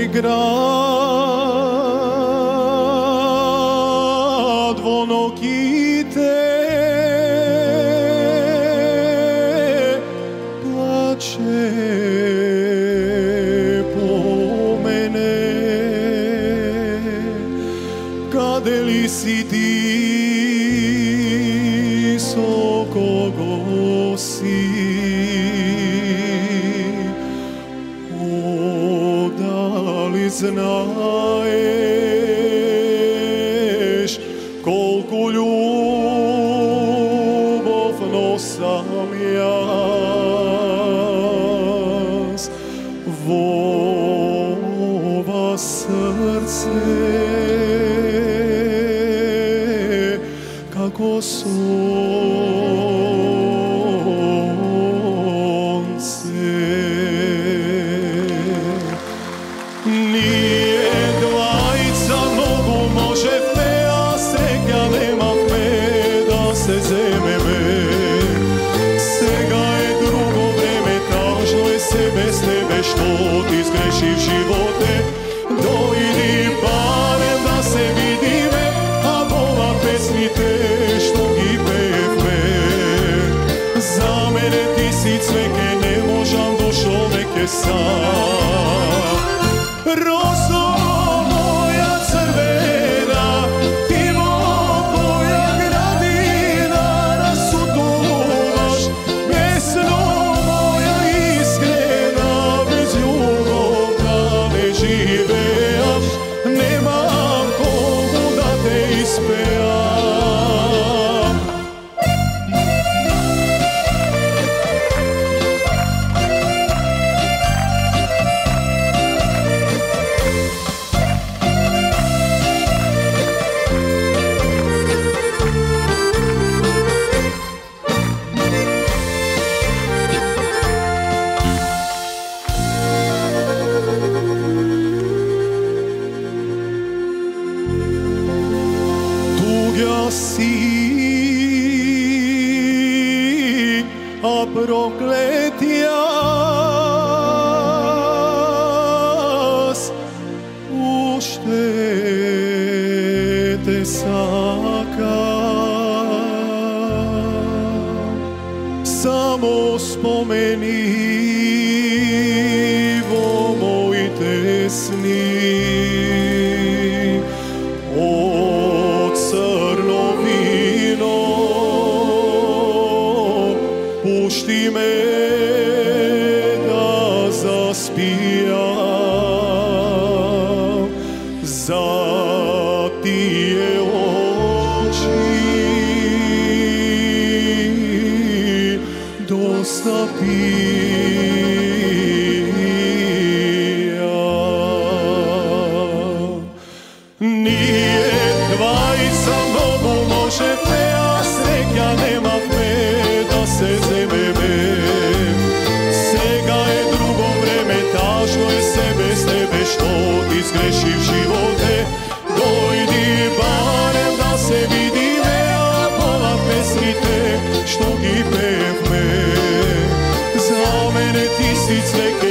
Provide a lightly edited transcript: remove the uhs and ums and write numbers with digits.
grad vonokite plače po mene. Kade li si ti soko gosi, znaješ kolku ljubovno sam jas vova srce kako bez tebe što ti zgrešiv živote, dojdi barem da se vidime, a ova pesmi te što gi pevme. Za mene ti si cveke, ne možam do čoveke sam. Rozo moja crvena, ti moja gradina, rasuduvaš pesno moja iskrena, bez ljubovna ne živeam, nemam kogu da te ispejam. Tuga si, a proklet jas, ušte sakam. Samo spomeni vo moj tesni, pušti me da zaspijam za tije oči, dosta pijam. Nije dvajica mnogo može peja, sreća nema da se zememe. Sega je drugo vreme, tažno je se bez tebe što ti zgrešiv živote. Dojdi barem da se vidime, a pola pesmi te što gi pevme. Za mene ti si cveke,